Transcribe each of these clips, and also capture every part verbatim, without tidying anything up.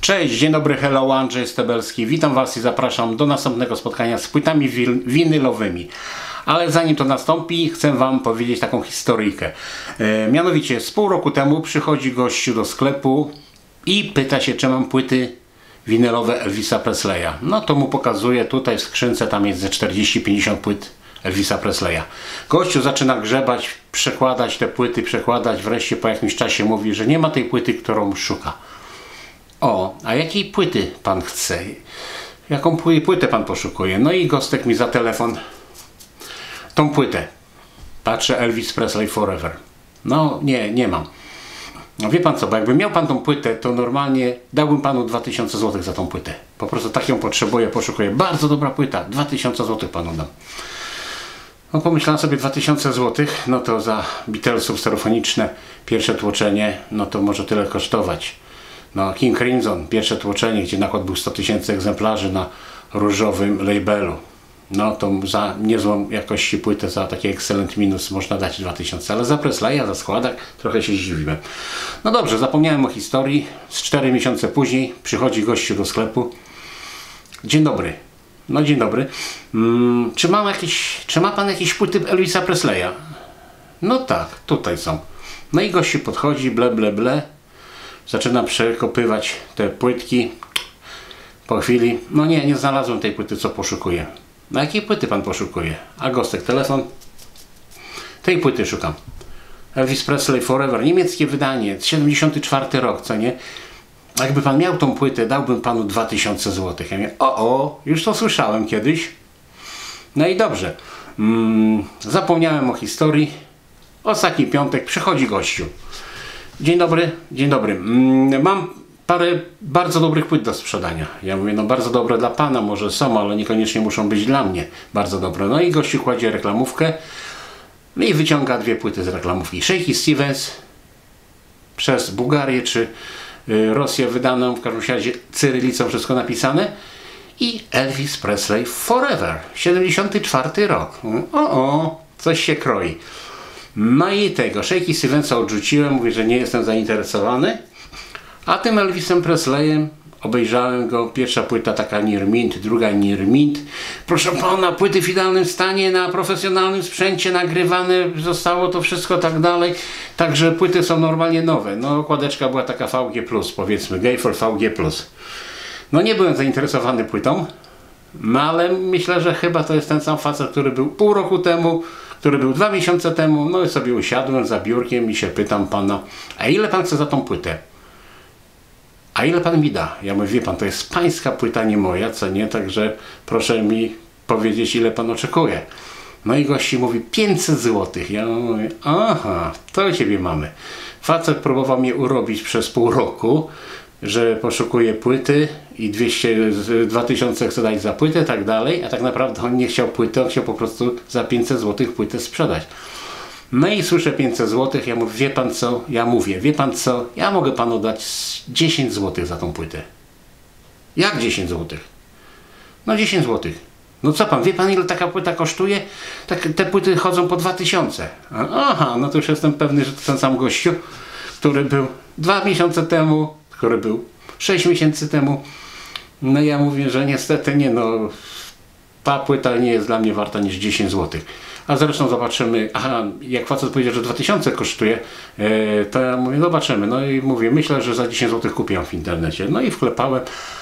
Cześć, dzień dobry, hello, Andrzej Stebelski. Witam Was i zapraszam do następnego spotkania z płytami winylowymi. Ale zanim to nastąpi, chcę Wam powiedzieć taką historyjkę. E, mianowicie, z pół roku temu przychodzi gościu do sklepu i pyta się, czy mam płyty winylowe Elvisa Presleya. No to mu pokazuję, tutaj w skrzynce tam jest ze czterdzieści pięćdziesiąt płyt Elvisa Presleya. Gościu zaczyna grzebać, przekładać te płyty, przekładać, wreszcie po jakimś czasie mówi, że nie ma tej płyty, którą szuka. O, a jakiej płyty pan chce? Jaką płytę pan poszukuje? No i Gostek mi za telefon tą płytę. Patrzę, Elvis Presley Forever. No nie, nie mam. No wie pan co, bo jakby miał pan tą płytę, to normalnie dałbym panu dwa tysiące złotych za tą płytę. Po prostu tak ją potrzebuję, poszukuję. Bardzo dobra płyta, dwa tysiące złotych panu dam. No pomyślałem sobie dwa tysiące złotych, no to za Beatlesów stereofoniczne pierwsze tłoczenie, no to może tyle kosztować. No King Crimson, pierwsze tłoczenie, gdzie nakład był sto tysięcy egzemplarzy na różowym labelu. No to za niezłą jakości płytę, za taki excellent minus można dać dwa tysiące, ale za Presleya, za składak trochę się zdziwiłem. No dobrze, zapomniałem o historii. Z cztery miesiące później przychodzi gościu do sklepu. Dzień dobry. No dzień dobry. Hmm, czy, mam jakieś, czy ma pan jakieś płyty Elvisa Presleya? No tak, tutaj są. No i gościu podchodzi, ble ble ble. Zaczyna przekopywać te płytki. Po chwili, no nie, nie znalazłem tej płyty, co poszukuję. Na jakiej płyty pan poszukuje? A Gostek telefon. Tej płyty szukam. Elvis Presley Forever, niemieckie wydanie, siedemdziesiąty czwarty rok, co nie? Jakby pan miał tą płytę, dałbym panu dwa tysiące złotych. Ja mówię, o, o, już to słyszałem kiedyś. No i dobrze. Mm, zapomniałem o historii. Ostatni piątek przychodzi gościu. Dzień dobry, dzień dobry. Mm, mam parę bardzo dobrych płyt do sprzedania. Ja mówię, no bardzo dobre dla pana może są, ale niekoniecznie muszą być dla mnie bardzo dobre. No i gościu kładzie reklamówkę i wyciąga dwie płyty z reklamówki. Shaky Stevens przez Bułgarię czy y, Rosję wydaną, w każdym razie cyrylicą wszystko napisane, i Elvis Presley Forever, siedemdziesiąty czwarty rok. O, o, coś się kroi. No i tego, Shaky Stevensa odrzuciłem, mówię, że nie jestem zainteresowany. A tym Elvisem Presleyem obejrzałem go, pierwsza płyta taka Near Mint, druga Near Mint. Proszę pana, płyty w idealnym stanie, na profesjonalnym sprzęcie nagrywane, zostało to wszystko tak dalej. Także płyty są normalnie nowe. No okładeczka była taka V G plus, powiedzmy, Gatefold V G plus. No nie byłem zainteresowany płytą, no ale myślę, że chyba to jest ten sam facet, który był pół roku temu, który był dwa miesiące temu. No i sobie usiadłem za biurkiem i się pytam pana, a ile pan chce za tą płytę? A ile pan mi da? Ja mówię, wie pan, to jest pańska płyta, nie moja, co nie? Także proszę mi powiedzieć, ile pan oczekuje. No i gości mówi pięćset złotych. Ja mówię, aha, to ciebie mamy. Facet próbował mnie urobić przez pół roku, że poszukuje płyty i dwieście, dwa tysiące chce dać za płytę, tak dalej, a tak naprawdę on nie chciał płyty, on chciał po prostu za pięćset złotych płytę sprzedać. No i słyszę pięćset złotych, ja mówię, wie pan co? Ja mówię, wie pan co? Ja mogę panu dać dziesięć złotych za tą płytę. Jak dziesięć złotych? No dziesięć złotych. No co pan, wie pan ile taka płyta kosztuje? Tak, te płyty chodzą po dwa tysiące. Aha, no to już jestem pewny, że to ten sam gościu, który był dwa miesiące temu, który był sześć miesięcy temu. No ja mówię, że niestety nie, no ta płyta nie jest dla mnie warta niż dziesięć złotych. A zresztą zobaczymy, aha, jak facet powiedział, że dwa tysiące kosztuje, yy, to ja mówię, zobaczymy. No i mówię, myślę, że za dziesięć złotych kupię ją w internecie. No i wklepałem.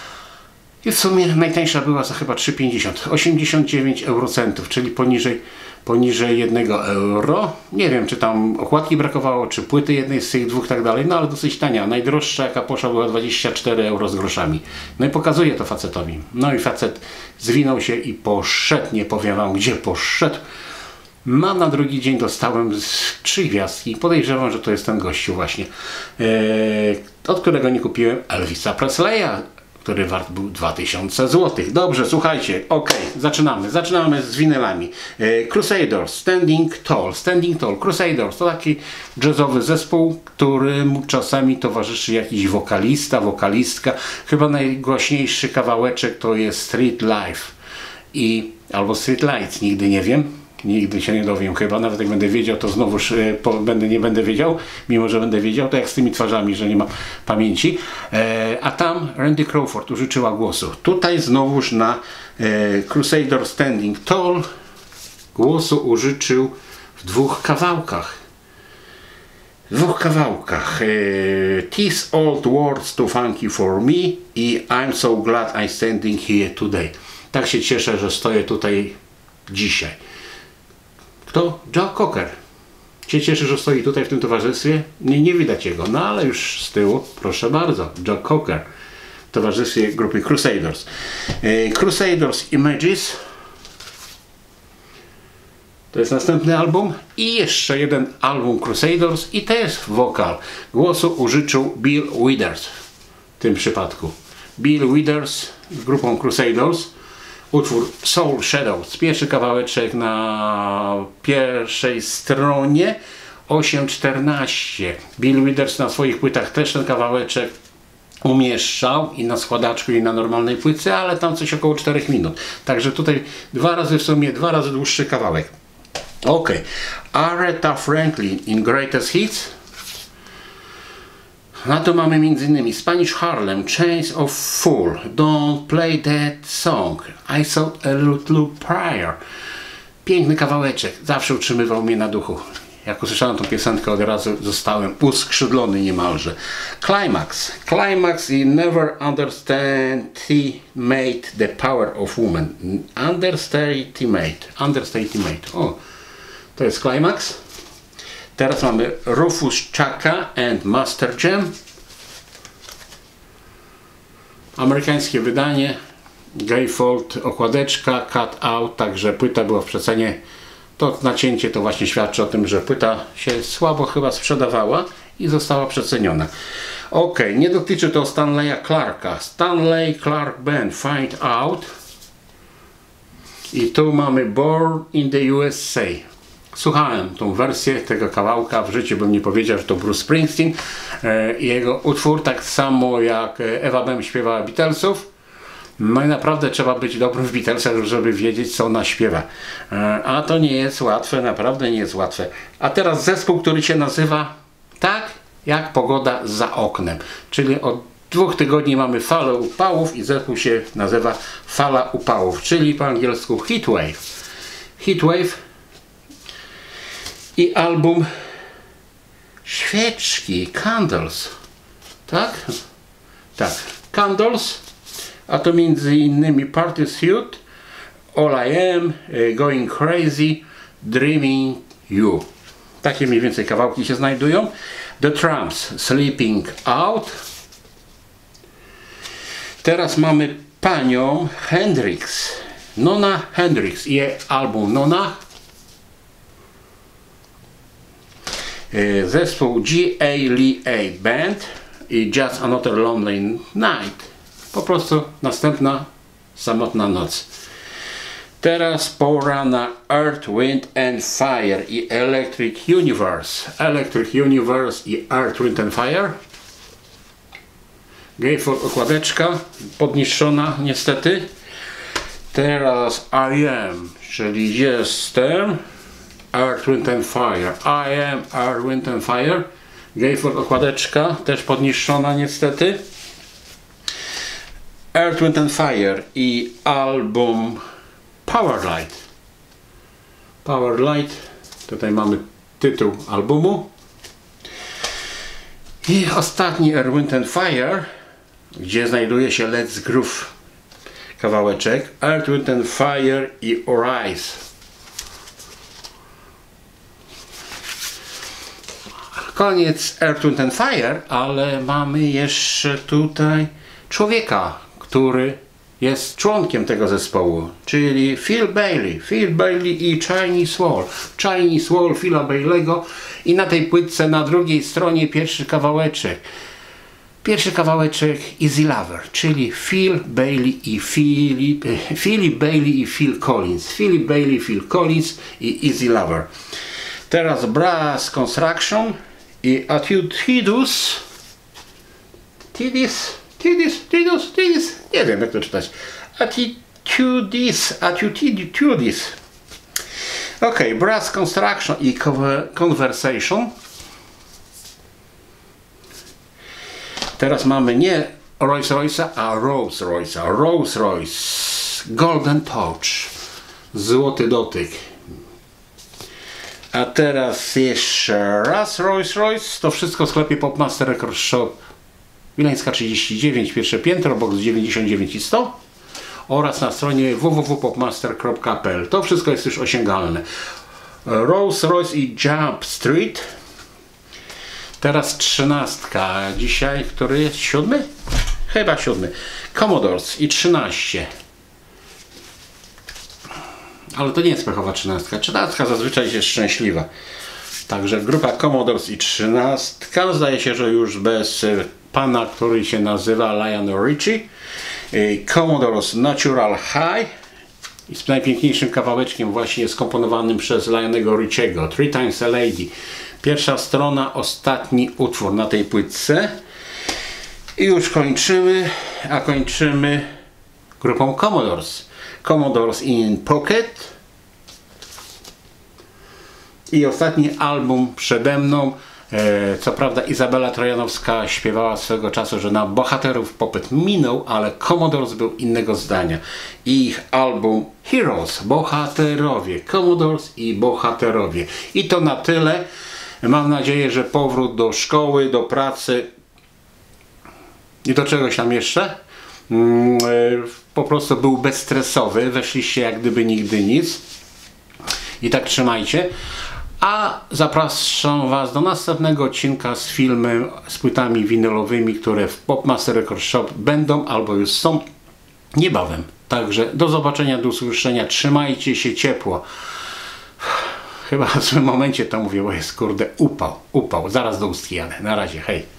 I w sumie najtańsza była za chyba trzy pięćdziesiąt, osiemdziesiąt dziewięć eurocentów, czyli poniżej, poniżej jednego euro. Nie wiem, czy tam okładki brakowało, czy płyty jednej z tych dwóch, tak dalej, no ale dosyć tania. Najdroższa jaka poszła była dwadzieścia cztery euro z groszami. No i pokazuję to facetowi. No i facet zwinął się i poszedł, nie powiem wam gdzie poszedł. No na drugi dzień dostałem trzy gwiazdki. Podejrzewam, że to jest ten gościu właśnie, yy, od którego nie kupiłem Elvisa Presleya, który wart był dwa tysiące złotych. Dobrze, słuchajcie, ok, zaczynamy. Zaczynamy z winylami. Yy, Crusaders, Standing Tall. Standing Tall, Crusaders to taki jazzowy zespół, którym czasami towarzyszy jakiś wokalista, wokalistka. Chyba najgłośniejszy kawałeczek to jest Street Life i albo Street Lights, nigdy nie wiem. Nigdy się nie dowiem chyba, nawet jak będę wiedział, to znowuż e, po, będę, nie będę wiedział, mimo że będę wiedział, to jak z tymi twarzami, że nie ma pamięci. E, a tam Randy Crawford użyczyła głosu. Tutaj znowuż na e, Crusader Standing Tall głosu użyczył w dwóch kawałkach. W dwóch kawałkach. E, These old words too funky for me i I'm so glad I'm standing here today. Tak się cieszę, że stoję tutaj dzisiaj. Kto? Joe Cocker. Cię cieszy, że stoi tutaj w tym towarzystwie? Nie, nie widać jego, no ale już z tyłu, proszę bardzo, Joe Cocker w towarzystwie grupy Crusaders. E, Crusaders Images to jest następny album i jeszcze jeden album Crusaders i też wokal. Głosu użyczył Bill Withers w tym przypadku. Bill Withers z grupą Crusaders. Utwór Soul Shadows, pierwszy kawałeczek na pierwszej stronie, osiem czternaście. Bill Withers na swoich płytach też ten kawałeczek umieszczał i na składaczku i na normalnej płytce, ale tam coś około czterech minut. Także tutaj dwa razy w sumie, dwa razy dłuższy kawałek. Ok. Aretha Franklin in Greatest Hits. Na to mamy między innymi Spanish Harlem, Chains of Fool, Don't Play That Song, I Thought a Little Prayer. Piękny kawałeczek, zawsze utrzymywał mnie na duchu. Jak usłyszałem tą piosenkę, od razu zostałem uskrzydlony niemalże. Climax, Climax i Never Underestimate the Power of Woman. Underestimate, Underestimate, o, to jest Climax. Teraz mamy Rufus Chaka and Master Jam. Amerykańskie wydanie. Gatefold, okładeczka, cut out, także płyta była w przecenie. To nacięcie to właśnie świadczy o tym, że płyta się słabo chyba sprzedawała i została przeceniona. Ok, nie dotyczy to Stanleya Clarka. Stanley Clark Band, Find Out. I tu mamy Born in the U S A. Słuchałem tą wersję tego kawałka, w życiu bym nie powiedział, że to Bruce Springsteen i jego utwór, tak samo jak Ewa Bem śpiewała Beatlesów. No i naprawdę trzeba być dobrym w Beatlesach, żeby wiedzieć, co ona śpiewa. A to nie jest łatwe, naprawdę nie jest łatwe. A teraz zespół, który się nazywa tak jak pogoda za oknem. Czyli od dwóch tygodni mamy falę upałów i zespół się nazywa Fala Upałów, czyli po angielsku Heatwave. Heatwave i album Świeczki, Candles. Tak? Tak. Candles. A to między innymi Party Suit, All I Am, Going Crazy, Dreaming You. Takie mniej więcej kawałki się znajdują. The Tramps, Sleeping Out. Teraz mamy panią Hendrix. Nona Hendrix i jej album Nona. Zespół G A Lee A Band i Just Another Lonely Night. Po prostu następna samotna noc. Teraz pora na Earth, Wind and Fire i Electric Universe. Electric Universe i Earth, Wind and Fire. Gatefold okładeczka podniszczona niestety. Teraz I Am, czyli jestem. Earth, Wind and Fire. I Am Earth, Wind and Fire. Gatefold okładeczka też podniszczona niestety. Earth, Wind and Fire i album Powerlight. Powerlight. Tutaj mamy tytuł albumu. I ostatni Earth, Wind and Fire, gdzie znajduje się Let's Groove kawałeczek. Earth, Wind and Fire i Arise. Koniec Earth, Wind and Fire, ale mamy jeszcze tutaj człowieka, który jest członkiem tego zespołu, czyli Phil Bailey. Phil Bailey i Chinese Wall. Chinese Wall Phila Bailey'ego i na tej płytce na drugiej stronie pierwszy kawałeczek. Pierwszy kawałeczek Easy Lover, czyli Phil Bailey i Philip, Philip Bailey i Phil Collins. Philip Bailey, Phil Collins i Easy Lover. Teraz Brass Construction i Attitudus. Tidis. Tidis, Tidus, Tidis, nie wiem jak to czytać. Attitudis, Attitudis. Ok, Brass Construction i Conversation. Teraz mamy nie Rolls Royce'a, a Rolls Royce'a. Rolls Royce Golden Touch. Złoty dotyk. A teraz jeszcze raz Rolls Royce. To wszystko w sklepie Popmaster Record Shop. Wileńska trzydzieści dziewięć, pierwsze piętro, box dziewięćdziesiąt dziewięć i sto. Oraz na stronie w w w kropka popmaster kropka p l. To wszystko jest już osiągalne. Rolls Royce i Jump Street. Teraz trzynastka. Dzisiaj, który jest? Siódmy? Chyba siódmy. Commodores i trzynaście. Ale to nie jest pechowa trzynastka. Trzynastka zazwyczaj jest szczęśliwa. Także grupa Commodores i trzynastka. Zdaje się, że już bez pana, który się nazywa Lionel Richie. Commodores Natural High. I z najpiękniejszym kawałeczkiem właśnie skomponowanym przez Lionego Richiego. Three Times a Lady. Pierwsza strona, ostatni utwór na tej płytce. I już kończymy, a kończymy grupą Commodores. Commodores in Pocket. I ostatni album przede mną. E, co prawda Izabela Trojanowska śpiewała swego czasu, że na bohaterów popyt minął, ale Commodores był innego zdania. I ich album Heroes, bohaterowie, Commodores i bohaterowie. I to na tyle. Mam nadzieję, że powrót do szkoły, do pracy i do czegoś tam jeszcze mm, e, po prostu był bezstresowy. Weszliście jak gdyby nigdy nic. I tak trzymajcie. A zapraszam Was do następnego odcinka z filmem, z płytami winylowymi, które w Popmaster Record Shop będą albo już są niebawem. Także do zobaczenia, do usłyszenia. Trzymajcie się ciepło. Chyba w złym momencie to mówię, bo jest kurde upał, upał. Zaraz do ustki jadę. Na razie, hej.